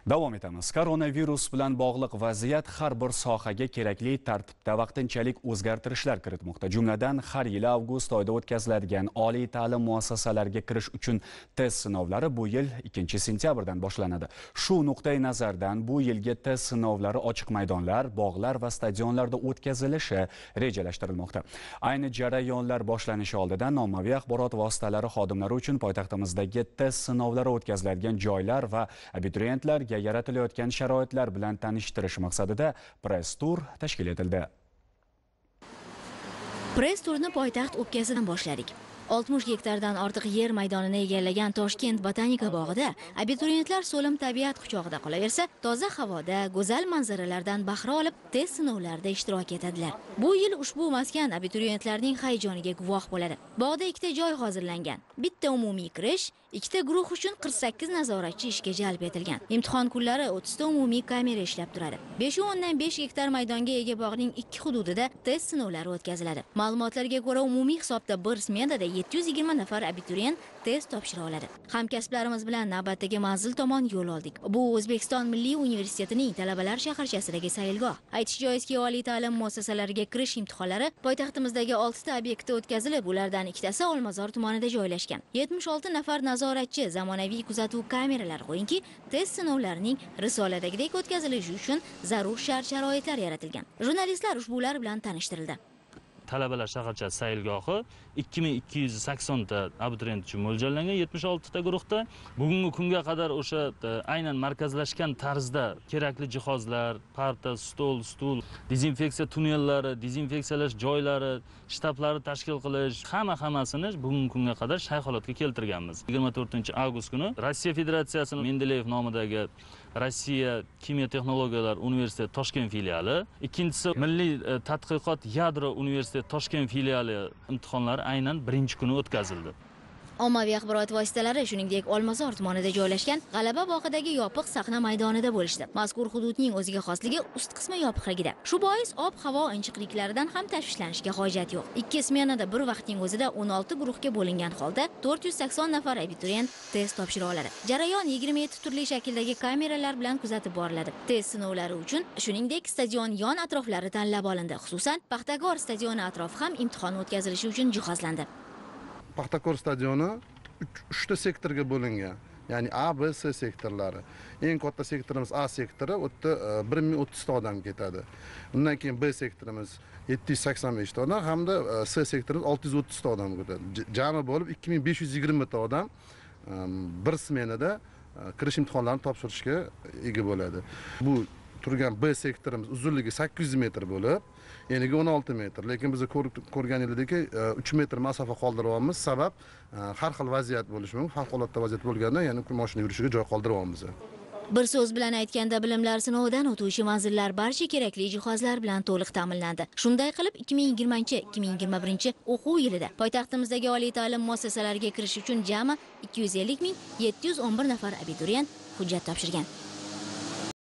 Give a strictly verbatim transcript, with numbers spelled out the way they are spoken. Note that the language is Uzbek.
Davom etamiz. Koronavirus bilan bog'liq vaziyat har bir sohaga kerakli tartibda vaqtinchalik o'zgartirishlar kiritmoqda. Jumladan, har yili avgust oyida o'tkaziladigan oliy ta'lim muassasalariga kirish uchun test sinovlari bu yil ikkinchi sentyabrdan boshlanadi. Shu nuqtai nazardan bu yilgi test sinovlari ochiq maydonlar, bog'lar va stadionlarda o'tkazilishi rejalashtirilmoqda. Ayni jarayonlar boshlanishi oldidan ommaviy axborot vositalari xodimlari uchun poytaxtimizdagi test sinovlari o'tkaziladigan joylar va abituriyentlarga yaratilayotgan sharoitlar bilan tanishtirish maqsadida press tur tashkil etildi. Press turni poytaxt o'pkasidan boshladik. oltmish gektardan ortiq yer maydonini egallagan Toshkent botanika bog'ida abituriyentlar so'lim tabiat quchog'ida qolaversa, toza havoda, go'zal manzaralardan bahra olib, test sinovlarida ishtirok etadilar. Bu yil ushbu maskan abituriyentlarning hayajoniga guvoh bo'ladi. Bog'da ikkita joy hozirlangan. Bitta umumiy kirish, ikkita guruh uchun qirq sakkiz nazoratchi ishga jalb etilgan. Imtihon kunlari o'ttizta umumiy kamera ishlab turadi. besh o'ndan besh gektar maydonga ega bog'ning ikki hududida test sinovlari o'tkaziladi. Ma'lumotlarga ko'ra, umumiy hisobda bir smenada yetti yuz yigirma nafar abituriyent test topshira oladi. Hamkasblarimiz bilan navbatdagi manzil tomon yo'l oldik. Bu O'zbekiston Milliy universitetining talabalar shaharchasidagi sayilgoh. Aytish joizki, oliy ta'lim muassasalariga kirish imtihonlari poytaxtimizdagi oltita obyektda o'tkazilib, ulardan ikkitasi Olmazor tumanida joylashgan. yetmish olti nafar nazoratchi, zamonaviy kuzatuv kameralari qo'yingki, test sinovlarining risoladagidek o'tkazilishi uchun zarur shart-sharoitlar yaratilgan. Jurnalistlar ushbular bilan tanishtirildi. Talabalar shaharchasi sayilgohi ikki ming ikki yuz sakson ta abituriyent uchun mo'ljallangan yetmish olti ta guruhda. Bugungi kunga qadar o'sha aynan markazlashgan tarzda kerakli jihozlar, parta, stol, stul, dezinfeksiya tunnellari, dezinfeksiyalash joylari, shtablarni tashkil qilish, hamma hammasini bugungi kunga qadar shay holatga keltirganmiz. yigirma to'rtinchi avgust kuni Rossiya Federatsiyasining Mendeleyev nomidagi Rossiya Kimyo texnologiyalar universiteti Toshkent filiali, ikkinchisi Milliy tadqiqot yadro universiteti Toshkent filiali imtihonlari aynan birinchi kuni o'tkazildi. Ommaviy axborot vositalari shuningdek Olmazor tumanida joylashgan G'alaba bog'idagi yopiq sahna maydonida bo'lishdi. Mazkur hududning o'ziga xosligi ust qismi yopiqligida. Shu bois ob-havo inchiqliklaridan ham tashvishlanishga hojat yo'q. Ikki smenada bir vaqtning o'zida o'n olti guruhga bo'lingan holda to'rt yuz sakson nafar abituriyent test topshira oladi. Jarayon yigirma yetti turli shakldagi kameralar bilan kuzatib boriladi. Test sinovlari uchun shuningdek stadion yon atroflari tanlab olindi. Xususan, Paxtakor stadioni atrofi ham imtihon o'tkazilishi uchun jihozlandi. Paxtakor stadioni uchta sektorga bo'lingan. Ya'ni A, B, C sektorlari. Eng katta sektorimiz A sektori, u yerda bir ming o'ttiz ta odam ketadi. Undan keyin B sektorimiz yetti yuz sakson besh ta odam hamda C sektorimiz olti yuz o'ttiz ta odam ketadi. Jami bo'lib ikki ming besh yuz yigirma ta odam bir smenada kirish imtihonlarini topshirishga ega bo'ladi. Bu turgan B sektorimiz uzunligi sakkiz yuz metr bo'lib, eniga o'n olti metr. Lekin biz ko'rganinglardek uch metr masofa qoldiryapmiz. Sabab har xil vaziyat bo'lishi mumkin. Favqulodda vaziyat bo'lganda, ya'ni mashina yurishiga joy qoldiryapmiz. Bir so'z bilan aytganda, bilimlar sinovidan o'tuvchi manzillar barcha kerakli jihozlar bilan to'liq ta'minlandi. Shunday qilib, ikki ming yigirmanchi ikki ming yigirma birinchi o'quv yilida poytaxtimizdagi oliy ta'lim muassasalariga kirish uchun jami ikki yuz ellik ming yetti yuz o'n bir nafar abituriyent hujjat topshirgan.